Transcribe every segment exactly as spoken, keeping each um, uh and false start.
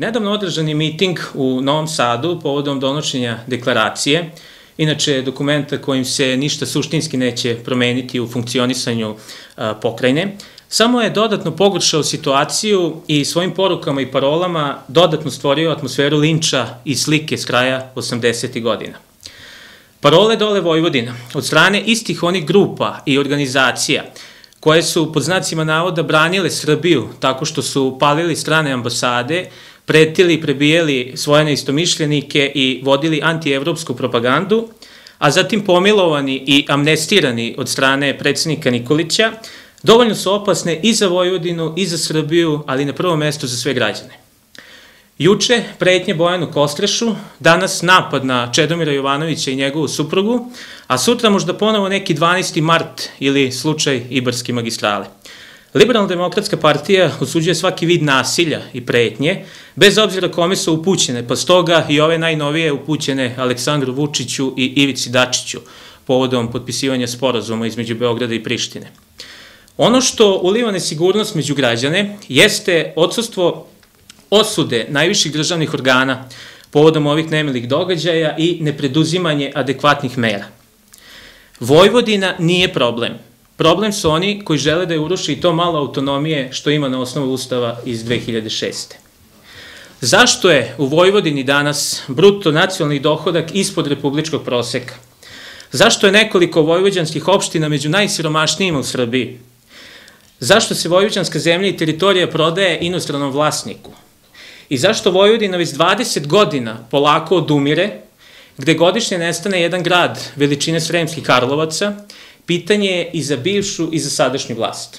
Nedavno održan je miting u Novom Sadu povodom donošenja deklaracije, inače dokumenta kojim se ništa suštinski neće promeniti u funkcionisanju pokrajine, samo je dodatno pogoršao situaciju i svojim porukama i parolama dodatno stvorio atmosferu linča i slike s kraja osamdesetih godina. Parole Dole Vojvodina od strane istih onih grupa i organizacija koje su pod znacima navoda branile Srbiju tako što su palili strane ambasade, pretili i prebijeli svoje neistomišljenike i vodili antievropsku propagandu, a zatim pomilovani i amnestirani od strane predsednika Nikolića, dovoljno su opasne i za Vojvodinu i za Srbiju, ali na prvom mestu za sve građane. Juče pretnje Bojanu Kostrešu, danas napad na Čedomira Jovanovića i njegovu suprugu, a sutra možda ponovo neki dvanaesti mart ili slučaj Ibarske magistrale. Liberalno-demokratska partija osuđuje svaki vid nasilja i pretnje, bez obzira kome su upućene, pa stoga i ove najnovije upućene Aleksandru Vučiću i Ivici Dačiću, povodom potpisivanja sporazuma između Beograda i Prištine. Ono što uliva nesigurnost među građane jeste odsustvo osude najviših državnih organa povodom ovih nemilih događaja i nepreduzimanje adekvatnih mera. Vojvodina nije problem. Problem su oni koji žele da je uruši i to malo autonomije što ima na osnovu Ustava iz dve hiljade šeste. Zašto je u Vojvodini danas bruto nacionalni dohodak ispod republičkog proseka? Zašto je nekoliko vojvođanskih opština među najsiromašnijima u Srbiji? Zašto se vojvođanska zemlja i teritorija prodaje inostranom vlasniku? I zašto Vojvodina već dvadeset godina polako odumire, gde godišnje nestane jedan grad veličine Sremskih Karlovaca, pitanje je i za bivšu i za sadašnju vlast.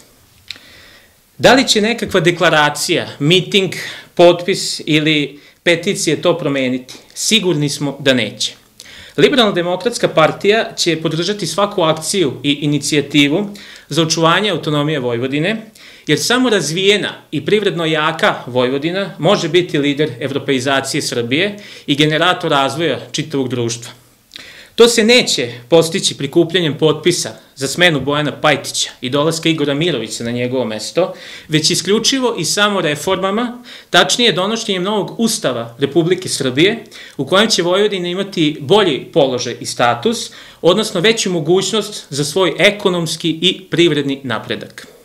Da li će nekakva deklaracija, miting, potpis ili peticije to promeniti? Sigurni smo da neće. Liberalno-demokratska partija će podržati svaku akciju i inicijativu za očuvanje autonomije Vojvodine, jer samo razvijena i privredno jaka Vojvodina može biti lider evropeizacije Srbije i generator razvoja čitavog društva. To se neće postići prikupljanjem potpisa za smenu Bojana Pajtića i dolaska Igora Mirovića na njegovo mesto, već isključivo i samo reformama, tačnije donošenjem novog Ustava Republike Srbije, u kojem će Vojvodina imati bolji položaj i status, odnosno veću mogućnost za svoj ekonomski i privredni napredak.